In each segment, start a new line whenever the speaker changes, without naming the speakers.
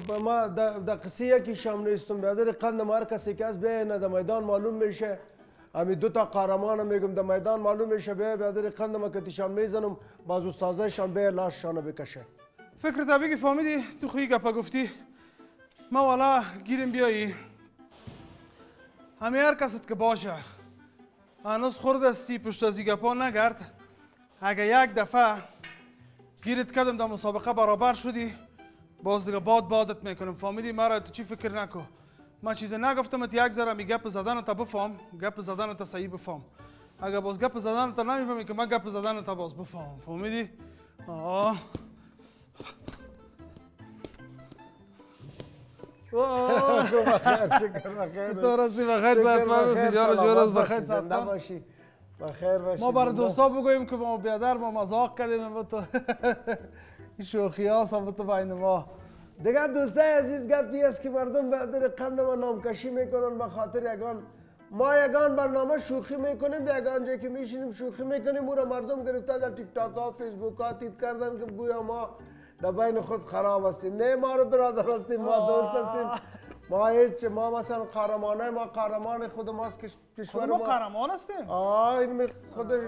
ما در قصه یکیش هم نیستم برادر قندم هر کسی که از بیاینه در میدان معلوم میشه همین دو تا قهرمان میگم در میدان معلوم میشه بیا برادر قندم که تیشان میزنم باز استادایشان بیا لاششان بکشه
فکر طبیعی فهمیدی تو خویی گپا گفتی ما والا گیریم بیایی همه هر کست که باشه هنوز خورد استی پشت از گپا نگرد اگه یک دفعه گیرت کردم در مسابقه برابر شدی باز دیگه بادت میکنم فهمیدی مرا تو چی فکر نکن من چیز نگفتمت یک ذره می گپ زدن تا بفهم گپ زدن تا صحیح بفهم اگه باز گپ زدن تا نمیفهمی که من گپ زدن تا باز بفهم فهمیدی
بخیر شکر بخیر
چطور هستی بخیر صحتمند جان جورت بخیر
زنده باشی بخیر باشی
ما برای دوستا بگوییم که ما بیادر ما مذاق کردیم با تو این شوخی ها ثابت بین ما
دیگه دوستای عزیز گپی است که مردم برادر قند ما نامکشی میکنن به خاطر ما یگان برنامه شوخی میکنیم در یگان جایی که میشینیم شوخی میکنیم او را مردم گرفته در تیک تاک ها فیسبوک ها تیت کردن که گویا ما در بین خود خراب هستیم نه ما رو برادر هستیم ما دوست هستیم ما هیچ ما مثلا قهرمانای ما قهرمان خود ماست کشور ما
قهرمان هستیم
این خودش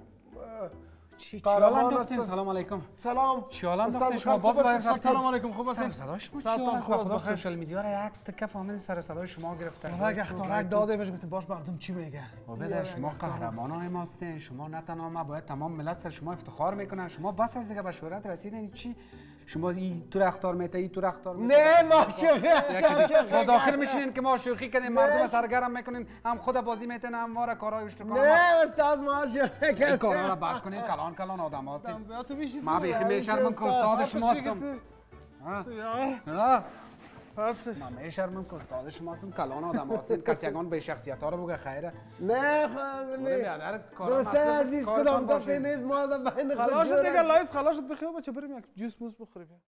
چیالان دختین سلام علیکم
سلام
چیالان دختین شما باز باید
سلام علیکم خوب هستین
صداش بود چیالان خدا سوشال میدیا را یک تکه فهمیدین سر صدای شما گرفته
اگه اختارک داده بهش گفتیم باش مردم چی میگه
بده شما قهرمانای ما هستین شما نه تنها ما باید تمام ملت سر شما افتخار میکنن شما بس از دیگه به شهرت رسیدین چی شما این تو رختار میته ای تو رختار
نه ما شوخی
باز آخر میشینین که ما شوخی کنیم مردم سرگرم میکنین هم خود بازی میتن هم ما را کارهای اشتکار
نه استاد ما شوخی
این کارا را بس کنین کلان آدم هستین ما بیخی میشرمم که استاد شما هستم من میشرمم که استاد شما هستم کلان آدم هستین کسی یگان به شخصیت ها رو بگه خیره
نه دوسته عزیز کدام گفتی نیست ما در بین خود
خلاص دیگه لایف خلاص بخیر بچه بریم یک جوس موس بخوریم